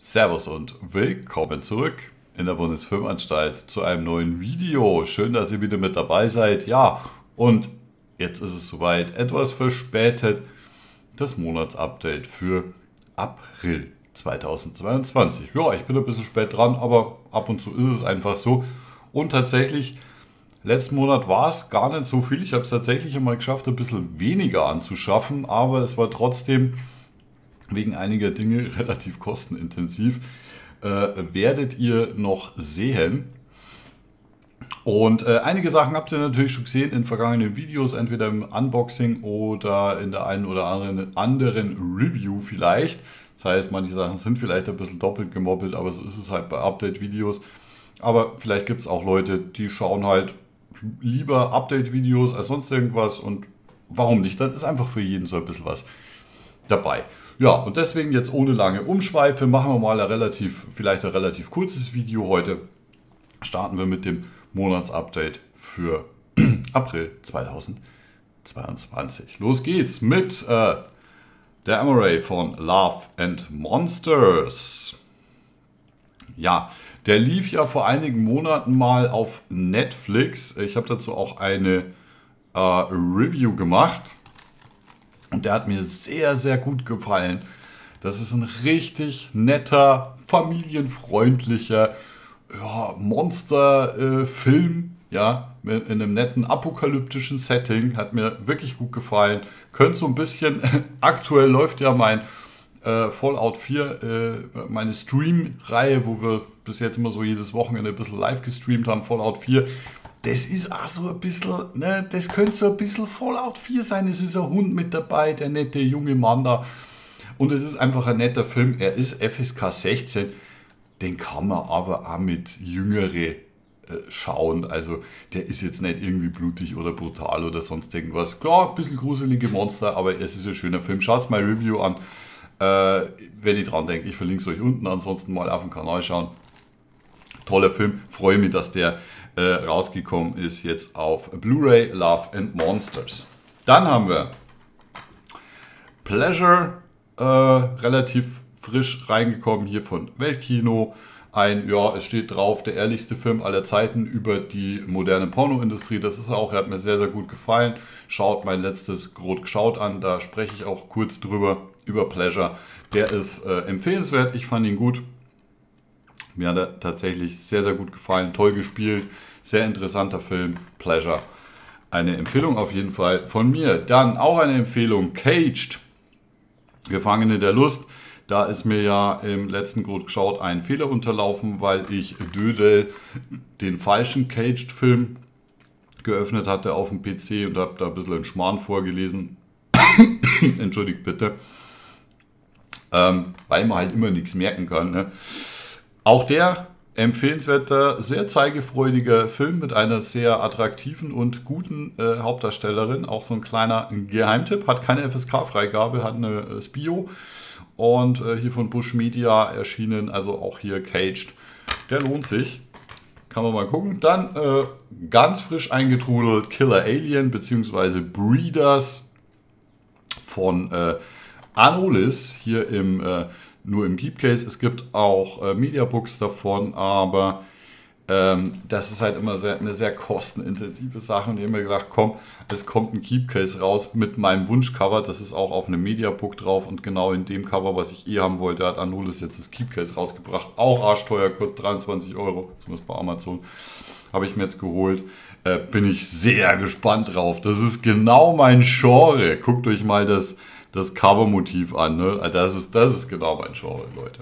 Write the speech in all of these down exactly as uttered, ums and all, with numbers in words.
Servus und willkommen zurück in der Bundesfilmanstalt zu einem neuen Video. Schön, dass ihr wieder mit dabei seid. Ja, und jetzt ist es soweit, etwas verspätet, das Monatsupdate für April zweitausendzweiundzwanzig. Ja, ich bin ein bisschen spät dran, aber ab und zu ist es einfach so. Und tatsächlich, letzten Monat war es gar nicht so viel. Ich habe es tatsächlich einmal geschafft, ein bisschen weniger anzuschaffen, aber es war trotzdem wegen einiger Dinge relativ kostenintensiv, äh, werdet ihr noch sehen. Und äh, einige Sachen habt ihr natürlich schon gesehen in vergangenen Videos, entweder im Unboxing oder in der einen oder anderen, anderen Review vielleicht. Das heißt, manche Sachen sind vielleicht ein bisschen doppelt gemoppelt, aber so ist es halt bei Update-Videos. Aber vielleicht gibt es auch Leute, die schauen halt lieber Update-Videos als sonst irgendwas, und warum nicht? Das ist einfach für jeden so ein bisschen was dabei. Ja, und deswegen jetzt ohne lange Umschweife machen wir mal ein relativ, vielleicht ein relativ kurzes Video heute. Starten wir mit dem Monatsupdate für April zweitausendzweiundzwanzig. Los geht's mit äh, der M-Array von Love and Monsters. Ja, der lief ja vor einigen Monaten mal auf Netflix. Ich habe dazu auch eine äh, Review gemacht. Und der hat mir sehr, sehr gut gefallen. Das ist ein richtig netter, familienfreundlicher ja, Monster-Film. Äh, ja, in einem netten apokalyptischen Setting. Hat mir wirklich gut gefallen. Könnte so ein bisschen, aktuell läuft ja mein äh, Fallout vier, äh, meine Stream-Reihe, wo wir bis jetzt immer so jedes Wochenende ein bisschen live gestreamt haben, Fallout vier. Das ist auch so ein bisschen, ne, das könnte so ein bisschen Fallout vier sein. Es ist ein Hund mit dabei, der nette junge Mann da. Und es ist einfach ein netter Film. Er ist F S K sechzehn. Den kann man aber auch mit Jüngere äh, schauen. Also der ist jetzt nicht irgendwie blutig oder brutal oder sonst irgendwas. Klar, ein bisschen gruselige Monster, aber es ist ein schöner Film. Schaut mal Review an, äh, wenn ihr dran denkt. Ich verlinke es euch unten. Ansonsten mal auf dem Kanal schauen. Toller Film. Freue mich, dass der Äh, rausgekommen ist jetzt auf Blu-ray, Love and Monsters. Dann haben wir Pleasure, äh, relativ frisch reingekommen hier von Weltkino. Ein, ja, es steht drauf, der ehrlichste Film aller Zeiten über die moderne Pornoindustrie. Das ist er auch, er hat mir sehr, sehr gut gefallen. Schaut mein letztes Grot geschaut an, da spreche ich auch kurz drüber, über Pleasure. Der ist äh, empfehlenswert, ich fand ihn gut. Mir hat er tatsächlich sehr, sehr gut gefallen, toll gespielt, sehr interessanter Film, Pleasure. Eine Empfehlung auf jeden Fall von mir. Dann auch eine Empfehlung, Caged, Gefangene der Lust. Da ist mir ja im letzten Grot geschaut ein Fehler unterlaufen, weil ich Dödel den falschen Caged-Film geöffnet hatte auf dem P C und habe da ein bisschen einen Schmarrn vorgelesen. Entschuldigt bitte. Ähm, weil man halt immer nichts merken kann, ne? Auch der empfehlenswerter, sehr zeigefreudiger Film mit einer sehr attraktiven und guten äh, Hauptdarstellerin. Auch so ein kleiner Geheimtipp. Hat keine F S K-Freigabe, hat eine äh, Spio. Und äh, hier von Bush Media erschienen, also auch hier Caged. Der lohnt sich. Kann man mal gucken. Dann äh, ganz frisch eingetrudelt Killer Alien bzw. Breeders von äh, Anolis hier im äh, nur im Keepcase. Es gibt auch äh, Mediabooks davon, aber ähm, das ist halt immer sehr, eine sehr kostenintensive Sache. Und ich habe mir gedacht, komm, es kommt ein Keepcase raus mit meinem Wunschcover. Das ist auch auf einem Mediabook drauf, und genau in dem Cover, was ich eh haben wollte, hat Anolis jetzt das Keepcase rausgebracht. Auch arschteuer, kurz dreiundzwanzig Euro, zumindest bei Amazon. Habe ich mir jetzt geholt. Äh, bin ich sehr gespannt drauf. Das ist genau mein Genre. Guckt euch mal das das Covermotiv an, ne? Das ist, das ist genau mein Genre, Leute.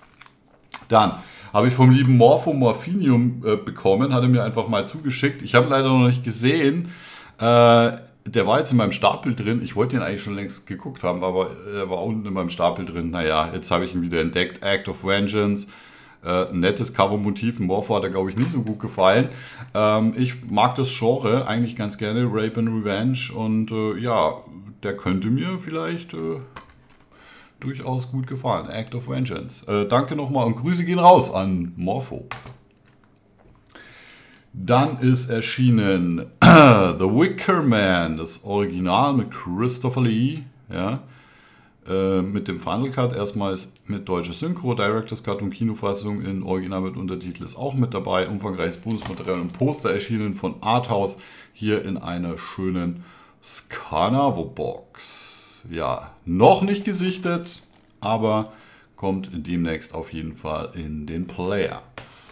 Dann habe ich vom lieben Morpho Morphinium äh, bekommen, hat er mir einfach mal zugeschickt. Ich habe leider noch nicht gesehen. Äh, der war jetzt in meinem Stapel drin. Ich wollte ihn eigentlich schon längst geguckt haben, aber er war unten in meinem Stapel drin. Naja, jetzt habe ich ihn wieder entdeckt. Act of Vengeance. Äh, ein nettes Covermotiv. Morpho hat er, glaube ich, nicht so gut gefallen. Ähm, ich mag das Genre eigentlich ganz gerne, Rape and Revenge. Und äh, ja, der könnte mir vielleicht äh, durchaus gut gefallen. Act of Vengeance. Äh, danke nochmal und Grüße gehen raus an Morpho. Dann ist erschienen The Wicker Man, das Original mit Christopher Lee. Ja. äh, mit dem Final Cut erstmals mit deutscher Synchro, Director's Cut und Kinofassung in Original mit Untertitel ist auch mit dabei. Umfangreiches Bonusmaterial und Poster erschienen von Arthouse hier in einer schönen Scanavo-Box. Ja, noch nicht gesichtet, aber kommt demnächst auf jeden Fall in den Player.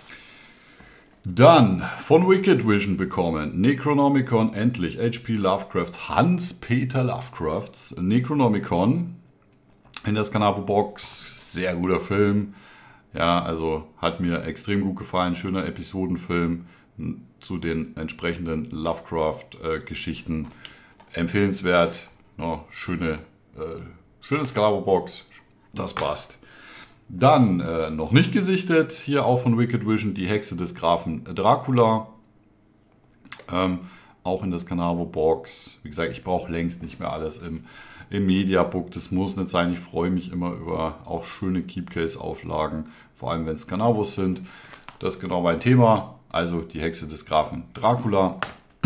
Dann von Wicked Vision bekommen Necronomicon, endlich H P Lovecraft, Hans-Peter Lovecrafts Necronomicon in der Scanavo-Box. Sehr guter Film. Ja, also hat mir extrem gut gefallen. Schöner Episodenfilm zu den entsprechenden Lovecraft-Geschichten. Empfehlenswert. No, schöne, äh, schöne Scanavo-Box. Das passt. Dann äh, noch nicht gesichtet, hier auch von Wicked Vision, die Hexe des Grafen Dracula. Ähm, auch in der Scanavo-Box. Wie gesagt, ich brauche längst nicht mehr alles im, im Mediabook. Das muss nicht sein. Ich freue mich immer über auch schöne Keepcase-Auflagen, vor allem wenn es Scanavos sind. Das ist genau mein Thema. Also die Hexe des Grafen Dracula.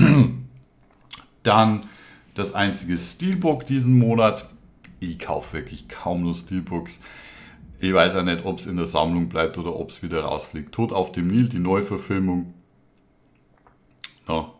Dann das einzige Steelbook diesen Monat. Ich kaufe wirklich kaum nur Steelbooks. Ich weiß ja nicht, ob es in der Sammlung bleibt oder ob es wieder rausfliegt. Tod auf dem Nil, die Neuverfilmung ja,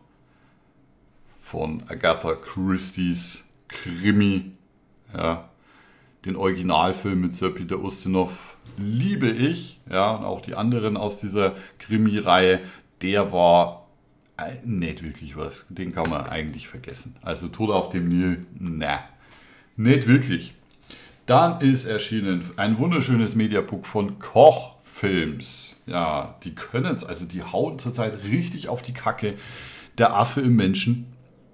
von Agatha Christie's Krimi. Ja, den Originalfilm mit Sir Peter Ustinov liebe ich. Ja, und auch die anderen aus dieser Krimi-Reihe. Der war nicht wirklich was. Den kann man eigentlich vergessen. Also Tod auf dem Nil, na, nicht wirklich. Dann ist erschienen ein wunderschönes Mediabook von Koch Films. Ja, die können es, also die hauen zurzeit richtig auf die Kacke. Der Affe im Menschen.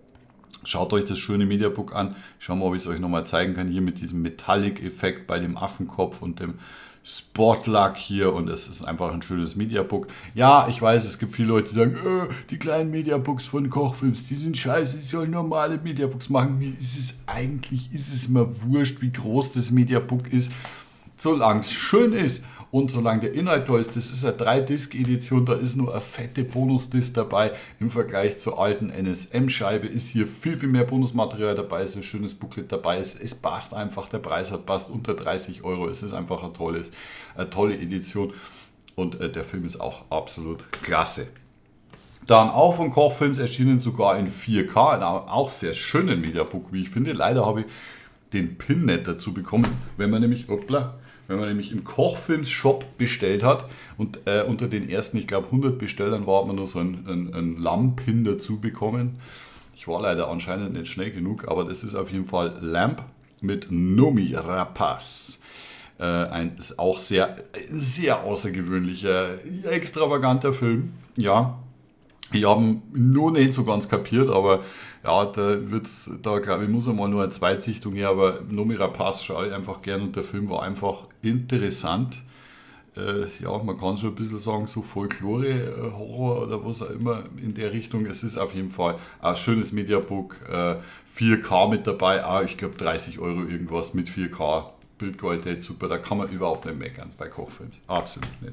Schaut euch das schöne Mediabook an. Schauen wir mal, ob ich es euch nochmal zeigen kann. Hier mit diesem Metallic-Effekt bei dem Affenkopf und dem Spotluck hier. Und es ist einfach ein schönes Mediabook. Ja, ich weiß, es gibt viele Leute, die sagen, äh, die kleinen Mediabooks von Kochfilms, die sind scheiße, ich soll normale Mediabooks machen. Mir ist es eigentlich, ist es mir wurscht, wie groß das Mediabook ist. Solange es schön ist und solange der Inhalt da ist, das ist eine drei Disc Edition, da ist nur eine fette Bonus-Disc dabei. Im Vergleich zur alten N S M-Scheibe ist hier viel, viel mehr Bonusmaterial dabei, ist ein schönes Booklet dabei. Es, es passt einfach, der Preis hat passt unter dreißig Euro. Es ist einfach ein tolles, eine tolle Edition und äh, der Film ist auch absolut klasse. Dann auch von Kochfilms erschienen sogar in vier K, in einem auch sehr schönen Mediabook, wie ich finde. Leider habe ich den Pin nicht dazu bekommen, wenn man nämlich, hoppla, wenn man nämlich im Kochfilms-Shop bestellt hat und äh, unter den ersten, ich glaube, hundert Bestellern war, hat man nur so einen, einen, einen Lamp-Pin dazu bekommen. Ich war leider anscheinend nicht schnell genug, aber das ist auf jeden Fall Lamp mit Noomi Rapace. Äh, ein ist auch sehr, sehr außergewöhnlicher, extravaganter Film. Ja, ich habe ihn nur nicht so ganz kapiert, aber ja, da wird, da glaube ich, muss einmal nur eine Zweitsichtung her, aber Noomi Rapace schaue ich einfach gern und der Film war einfach interessant. Äh, ja, man kann schon ein bisschen sagen, so Folklore, äh, Horror oder was auch immer in der Richtung. Es ist auf jeden Fall ein schönes Mediabook, äh, vier K mit dabei, ah, ich glaube dreißig Euro irgendwas mit vier K, Bildqualität super, da kann man überhaupt nicht meckern bei Kochfilms, absolut nicht.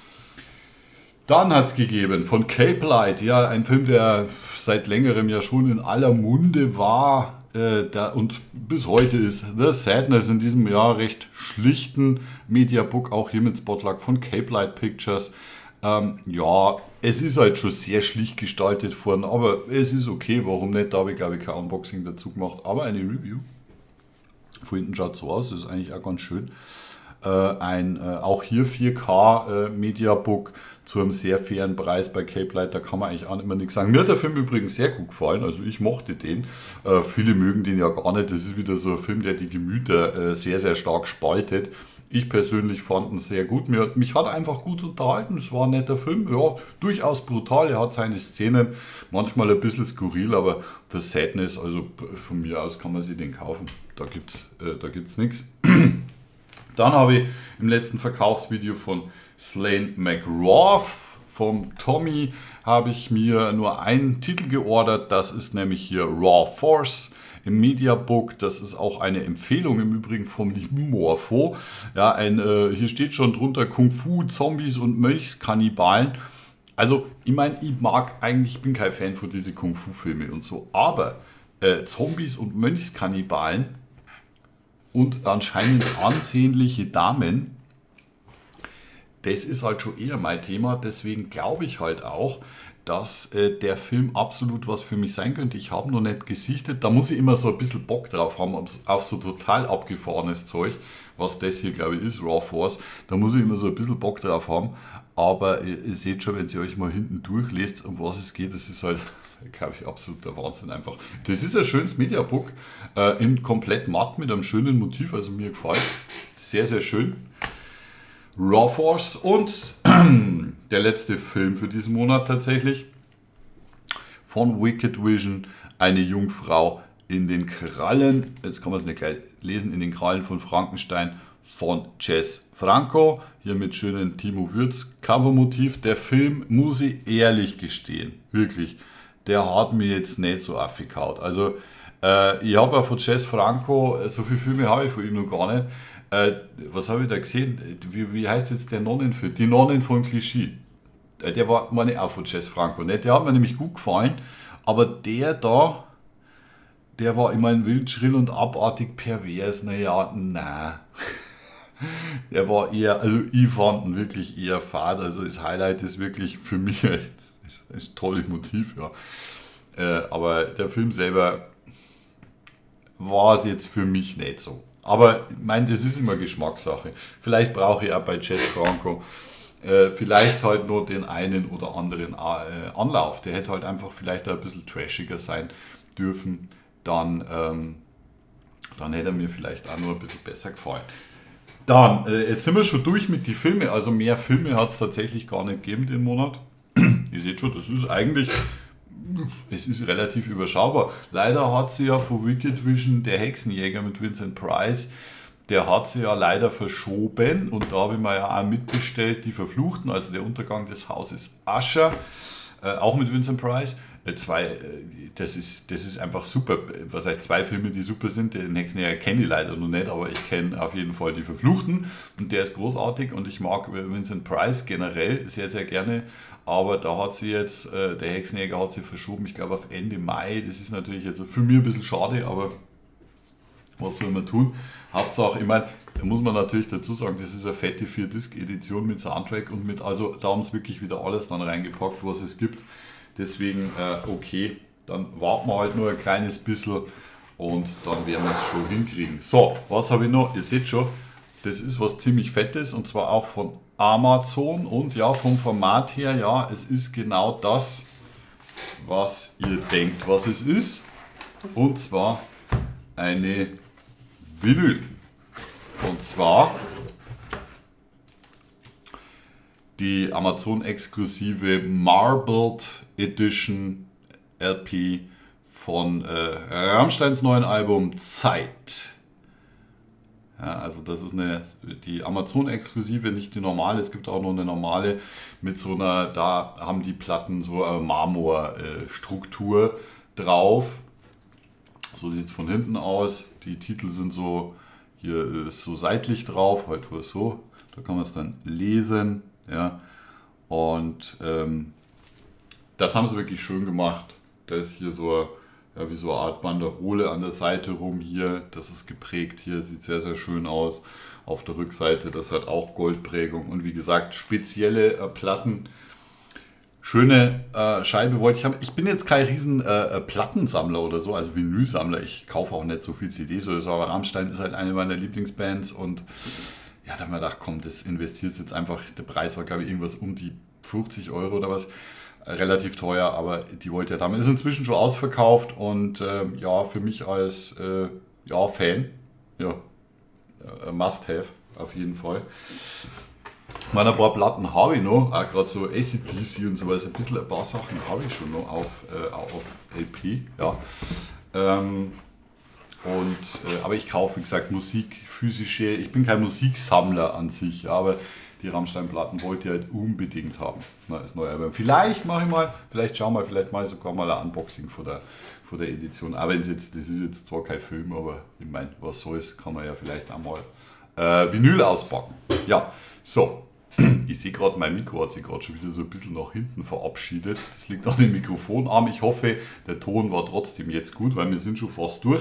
Dann hat es gegeben von Cape Light, ja, ein Film, der seit längerem ja schon in aller Munde war äh, da, und bis heute ist The Sadness, in diesem Jahr recht schlichten Mediabook, auch hier mit Spotluck von Cape Light Pictures. Ähm, ja, es ist halt schon sehr schlicht gestaltet worden, aber es ist okay, warum nicht, da habe ich glaube ich kein Unboxing dazu gemacht, aber eine Review. Von hinten schaut so aus, das ist eigentlich auch ganz schön. Äh, ein äh, auch hier vier K äh, Mediabook zu einem sehr fairen Preis bei Cape Light, da kann man eigentlich auch immer nichts sagen. Mir hat der Film übrigens sehr gut gefallen, also ich mochte den. Äh, viele mögen den ja gar nicht, das ist wieder so ein Film, der die Gemüter äh, sehr, sehr stark spaltet. Ich persönlich fand ihn sehr gut, mir, mich hat er einfach gut unterhalten, es war ein netter Film, ja, durchaus brutal, er hat seine Szenen, manchmal ein bisschen skurril, aber das Sadness, also von mir aus kann man sich den kaufen, da gibt es äh, da gibt's nichts. Dann habe ich im letzten Verkaufsvideo von Slane McRoth vom Tommy habe ich mir nur einen Titel geordert. Das ist nämlich hier Raw Force im Mediabook. Das ist auch eine Empfehlung im Übrigen vom lieben Morpho. Ja, ein, äh, hier steht schon drunter Kung Fu, Zombies und Mönchskannibalen. Also ich meine, ich mag eigentlich, ich bin kein Fan von diesen Kung Fu Filme und so, aber äh, Zombies und Mönchskannibalen, und anscheinend ansehnliche Damen. Das ist halt schon eher mein Thema, deswegen glaube ich halt auch, dass äh, der Film absolut was für mich sein könnte. Ich habe noch nicht gesichtet, da muss ich immer so ein bisschen Bock drauf haben, auf so total abgefahrenes Zeug, was das hier glaube ich ist, Raw Force. Da muss ich immer so ein bisschen Bock drauf haben, aber ihr, ihr seht schon, wenn ihr euch mal hinten durchlest, um was es geht, das ist halt, glaube ich, absoluter Wahnsinn einfach. Das ist ein schönes Mediabook, äh, in komplett matt mit einem schönen Motiv, also mir gefällt sehr, sehr schön. Raw Force und der letzte Film für diesen Monat tatsächlich von Wicked Vision, eine Jungfrau in den Krallen, jetzt kann man es nicht gleich lesen, in den Krallen von Frankenstein von Jess Franco, hier mit schönen Timo Würz Covermotiv. Der Film, muss ich ehrlich gestehen, wirklich, der hat mir jetzt nicht so aufgekaut. Also äh, ich habe ja von Jess Franco, so viele Filme habe ich von ihm noch gar nicht. Äh, was habe ich da gesehen? Wie, wie heißt jetzt der Nonnenfilm? Die Nonnen von Clichy. Äh, der war meine auch von Jess Franco. Nicht? Der hat mir nämlich gut gefallen, aber der da, der war immer ein wild, schrill und abartig pervers. Naja, nein. Der war eher, also ich fand ihn wirklich eher fad. Also das Highlight ist wirklich für mich ein, ein tolles Motiv. Ja. Äh, aber der Film selber war es jetzt für mich nicht so. Aber ich meine, das ist immer Geschmackssache. Vielleicht brauche ich auch bei Jess Franco äh, vielleicht halt nur den einen oder anderen äh, Anlauf. Der hätte halt einfach vielleicht ein bisschen trashiger sein dürfen. Dann, ähm, dann hätte er mir vielleicht auch nur ein bisschen besser gefallen. Dann, äh, jetzt sind wir schon durch mit den Filmen. Also mehr Filme hat es tatsächlich gar nicht gegeben den Monat. Ihr seht schon, das ist eigentlich... Es ist relativ überschaubar. Leider hat sie ja von Wicked Vision, der Hexenjäger mit Vincent Price, der hat sie ja leider verschoben und da habe ich mir ja auch mitbestellt, die Verfluchten, also der Untergang des Hauses Usher, äh, auch mit Vincent Price. Äh, zwei, äh, das, ist, das ist einfach super. Was heißt zwei Filme, die super sind? Den Hexenjäger kenne ich leider noch nicht, aber ich kenne auf jeden Fall die Verfluchten und der ist großartig und ich mag Vincent Price generell sehr, sehr gerne. Aber da hat sie jetzt, äh, der Hexenjäger hat sie verschoben, ich glaube auf Ende Mai. Das ist natürlich jetzt für mich ein bisschen schade, aber was soll man tun? Hauptsache, ich meine, da muss man natürlich dazu sagen, das ist eine fette vier Disc Edition mit Soundtrack und mit, also da haben sie wirklich wieder alles dann reingepackt, was es gibt. Deswegen, äh, okay, dann warten wir halt nur ein kleines bisschen und dann werden wir es schon hinkriegen. So, was habe ich noch? Ihr seht schon, das ist was ziemlich Fettes und zwar auch von Amazon und ja, vom Format her, ja, es ist genau das, was ihr denkt, was es ist. Und zwar eine Vinyl. Und zwar die Amazon-exklusive Marbled Edition L P von äh, Rammsteins neuen Album Zeit. Ja, also das ist eine, die Amazon-exklusive, nicht die normale. Es gibt auch noch eine normale mit so einer, da haben die Platten so eine Marmorstruktur äh, drauf. So sieht es von hinten aus. Die Titel sind so, hier ist so seitlich drauf, halt so. Da kann man es dann lesen. Ja. Und ähm, das haben sie wirklich schön gemacht. Da ist hier so ja, wie so eine Art Banderole an der Seite rum hier. Das ist geprägt hier, sieht sehr, sehr schön aus. Auf der Rückseite, das hat auch Goldprägung. Und wie gesagt, spezielle äh, Platten. Schöne äh, Scheibe wollte ich haben. Ich bin jetzt kein riesen äh, Plattensammler oder so, also Vinylsammler. Ich kaufe auch nicht so viel C Ds oder so, aber Rammstein ist halt eine meiner Lieblingsbands. Und ja, da haben wir gedacht, komm, das investierst jetzt einfach. Der Preis war, glaube ich, irgendwas um die fünfzig Euro oder was. Relativ teuer, aber die wollte ja damals. Ist inzwischen schon ausverkauft und ähm, ja, für mich als äh, ja, Fan, ja, äh, must have, auf jeden Fall. Meine, ein paar Platten habe ich noch, auch gerade so A C D C und so was, ein bisschen ein paar Sachen habe ich schon noch auf, äh, auf L P, ja. Ähm, und, äh, aber ich kaufe, wie gesagt, Musik, physische, ich bin kein Musiksammler an sich, ja, aber die Rammstein-Platten wollte ich halt unbedingt haben. Na, das neue Album. Vielleicht mache ich mal, vielleicht schauen wir, vielleicht mache ich sogar mal ein Unboxing vor der, vor der Edition. Aber wenn jetzt, das ist jetzt zwar kein Film, aber ich meine, was soll's, kann man ja vielleicht einmal äh, Vinyl auspacken. Ja, so. Ich sehe gerade, mein Mikro hat sich gerade schon wieder so ein bisschen nach hinten verabschiedet. Das liegt an dem Mikrofonarm. Ich hoffe, der Ton war trotzdem jetzt gut, weil wir sind schon fast durch.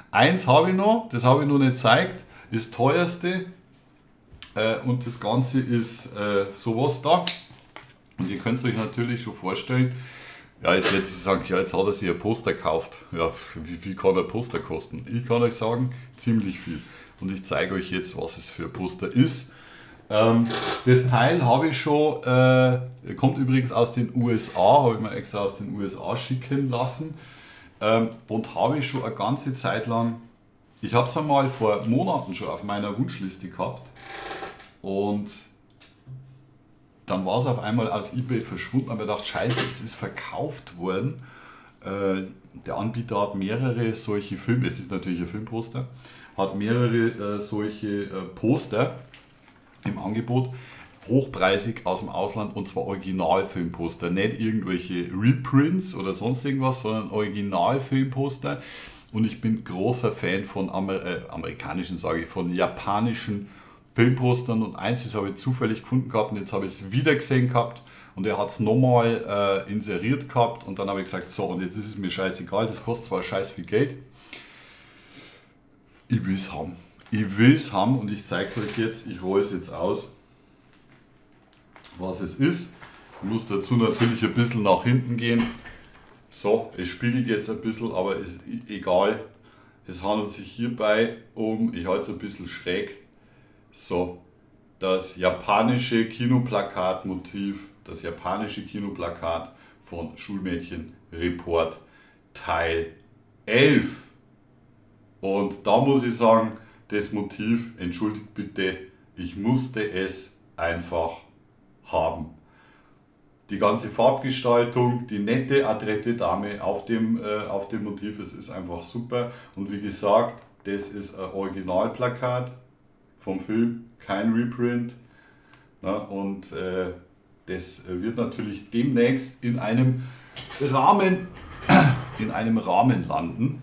Eins habe ich noch, das habe ich noch nicht gezeigt, ist das teuerste. Äh, und das Ganze ist äh, sowas da. Und ihr könnt es euch natürlich schon vorstellen, ja, jetzt wird sie sagen, ja, jetzt hat er sich ein Poster gekauft. Ja, wie viel kann ein Poster kosten? Ich kann euch sagen, ziemlich viel. Und ich zeige euch jetzt, was es für ein Poster ist. Ähm, das Teil habe ich schon, äh, kommt übrigens aus den U S A, habe ich mir extra aus den U S A schicken lassen. Ähm, und habe ich schon eine ganze Zeit lang, ich habe es einmal vor Monaten schon auf meiner Wunschliste gehabt. Und dann war es auf einmal aus eBay verschwunden, aber ich dachte, scheiße, es ist verkauft worden. Äh, der Anbieter hat mehrere solche Filme, es ist natürlich ein Filmposter, hat mehrere äh, solche äh, Poster im Angebot, hochpreisig aus dem Ausland, und zwar Originalfilmposter, nicht irgendwelche Reprints oder sonst irgendwas, sondern Originalfilmposter. Und ich bin großer Fan von Amer äh, amerikanischen, sage ich, von japanischen Filmpostern, und eins, das habe ich zufällig gefunden gehabt und jetzt habe ich es wieder gesehen gehabt und er hat es nochmal äh, inseriert gehabt, und dann habe ich gesagt, so, und jetzt ist es mir scheißegal, das kostet zwar scheiß viel Geld, ich will es haben. Ich will es haben und ich zeige es euch jetzt, ich rolle es jetzt aus, was es ist. Ich muss dazu natürlich ein bisschen nach hinten gehen. So, es spiegelt jetzt ein bisschen, aber ist egal. Es handelt sich hierbei um, ich halte es ein bisschen schräg, so, das japanische Kinoplakatmotiv, das japanische Kinoplakat von Schulmädchen Report Teil elf. Und da muss ich sagen, das Motiv, entschuldigt bitte, ich musste es einfach haben. Die ganze Farbgestaltung, die nette, adrette Dame auf dem, äh, auf dem Motiv, es ist einfach super. Und wie gesagt, das ist ein Originalplakat vom Film, kein Reprint. Na, und äh, das wird natürlich demnächst in einem Rahmen, in einem Rahmen landen.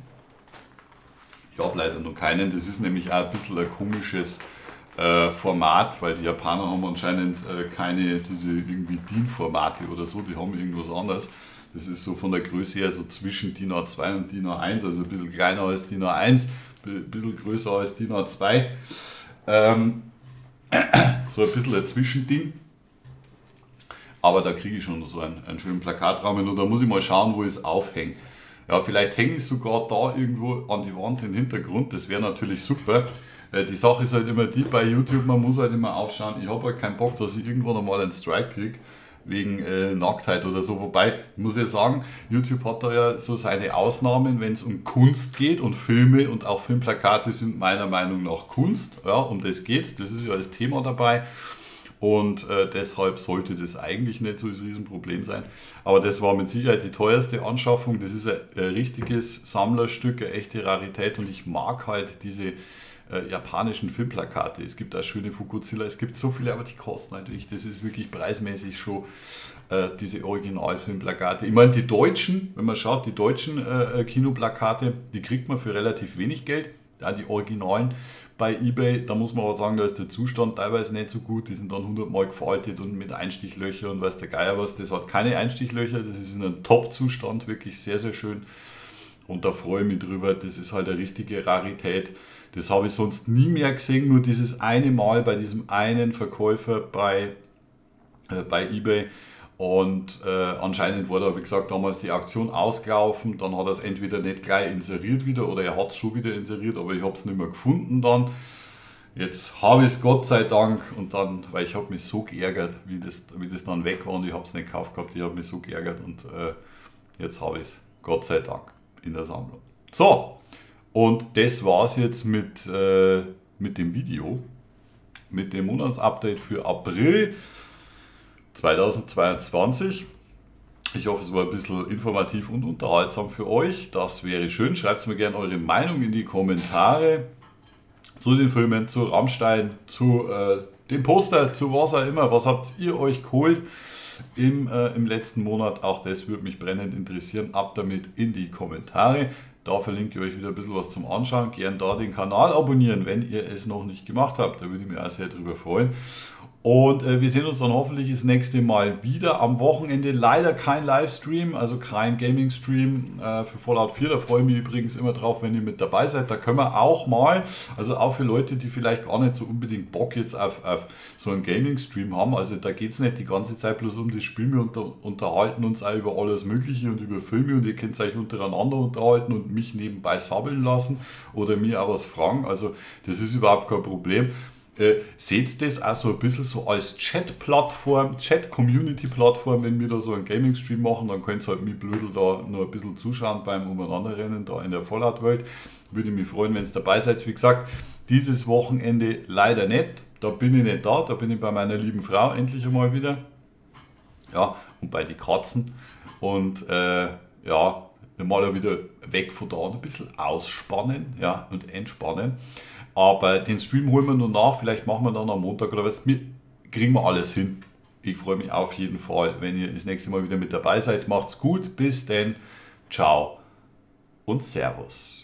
Ich habe leider noch keinen, das ist nämlich auch ein bisschen ein komisches äh, Format, weil die Japaner haben anscheinend äh, keine diese irgendwie D I N-Formate oder so, die haben irgendwas anderes. Das ist so von der Größe her so zwischen D I N A zwei und D I N A eins, also ein bisschen kleiner als D I N A eins, ein bisschen größer als D I N A zwei. Ähm, so ein bisschen ein Zwischending. Aber da kriege ich schon so einen, einen schönen Plakatrahmen und da muss ich mal schauen, wo ich es aufhänge. Ja, vielleicht hänge ich es sogar da irgendwo an die Wand im Hintergrund, das wäre natürlich super. Die Sache ist halt immer die bei YouTube, man muss halt immer aufschauen, ich habe halt keinen Bock, dass ich irgendwann einmal einen Strike kriege, wegen äh, Nacktheit oder so. Wobei, muss ich sagen, YouTube hat da ja so seine Ausnahmen, wenn es um Kunst geht, und Filme und auch Filmplakate sind meiner Meinung nach Kunst, ja, um das geht's, das ist ja das Thema dabei. Und äh, deshalb sollte das eigentlich nicht so ein Riesenproblem sein. Aber das war mit Sicherheit die teuerste Anschaffung. Das ist ein, ein richtiges Sammlerstück, eine echte Rarität. Und ich mag halt diese äh, japanischen Filmplakate. Es gibt auch schöne Fukuzilla, es gibt so viele, aber die kosten natürlich. Das ist wirklich preismäßig schon äh, diese Originalfilmplakate. Ich meine, die deutschen, wenn man schaut, die deutschen äh, Kinoplakate, die kriegt man für relativ wenig Geld. Ja, die Originalen bei eBay, da muss man aber sagen, da ist der Zustand teilweise nicht so gut, die sind dann hundertmal gefaltet und mit Einstichlöchern und weiß der Geier was, das hat keine Einstichlöcher, das ist in einem Top-Zustand, wirklich sehr, sehr schön und da freue ich mich drüber, das ist halt eine richtige Rarität, das habe ich sonst nie mehr gesehen, nur dieses eine Mal bei diesem einen Verkäufer bei, äh, bei eBay. Und äh, anscheinend war da, wie gesagt, damals die Auktion ausgelaufen, dann hat er es entweder nicht gleich inseriert wieder oder er hat es schon wieder inseriert, aber ich habe es nicht mehr gefunden dann. Jetzt habe ich es Gott sei Dank und dann, weil ich habe mich so geärgert, wie das, wie das dann weg war und ich habe es nicht gekauft gehabt, ich habe mich so geärgert und äh, jetzt habe ich es, Gott sei Dank, in der Sammlung. So, und das war es jetzt mit, äh, mit dem Video, mit dem Monatsupdate für April zweitausendzweiundzwanzig. Ich hoffe, es war ein bisschen informativ und unterhaltsam für euch. Das wäre schön. Schreibt mir gerne eure Meinung in die Kommentare zu den Filmen, zu Rammstein, zu äh, dem Poster, zu was auch immer. Was habt ihr euch geholt im, äh, im letzten Monat? Auch das würde mich brennend interessieren. Ab damit in die Kommentare. Da verlinke ich euch wieder ein bisschen was zum Anschauen. Gern da den Kanal abonnieren, wenn ihr es noch nicht gemacht habt. Da würde ich mich auch sehr drüber freuen. Und äh, wir sehen uns dann hoffentlich das nächste Mal wieder am Wochenende. Leider kein Livestream, also kein Gaming-Stream äh, für Fallout vier. Da freue ich mich übrigens immer drauf, wenn ihr mit dabei seid. Da können wir auch mal, also auch für Leute, die vielleicht gar nicht so unbedingt Bock jetzt auf, auf so einen Gaming-Stream haben. Also da geht es nicht die ganze Zeit bloß um das Spiel. Wir unter, unterhalten uns auch über alles Mögliche und über Filme und ihr könnt euch untereinander unterhalten und mich nebenbei sabbeln lassen oder mir auch was fragen. Also das ist überhaupt kein Problem. Äh, seht das auch so ein bisschen so als Chat-Plattform, Chat-Community-Plattform, wenn wir da so einen Gaming-Stream machen, dann könnt ihr halt mit Blödel da noch ein bisschen zuschauen beim Umeinanderrennen da in der Fallout-Welt. Würde mich freuen, wenn ihr dabei seid. Wie gesagt, dieses Wochenende leider nicht, da bin ich nicht da, da bin ich bei meiner lieben Frau endlich einmal wieder. Ja, und bei den Katzen. Und äh, ja, mal wieder weg von da und ein bisschen ausspannen, ja, und entspannen. Aber den Stream holen wir nur nach, vielleicht machen wir dann am Montag oder was, kriegen wir alles hin. Ich freue mich auf jeden Fall, wenn ihr das nächste Mal wieder mit dabei seid. Macht's gut, bis denn, ciao und servus.